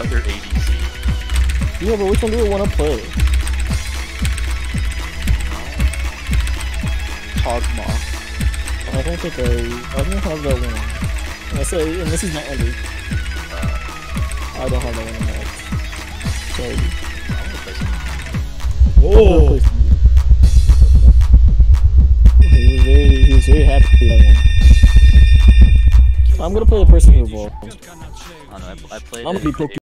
other ADC. Yeah, but which one do we want to play? Hogma. I don't think I don't have that one. I say, and this is not ended. I don't have that one in my act. Sorry. Oh! He was very happy with that one. I'm gonna play the person who evolved. I don't know, I played I'm gonna be it.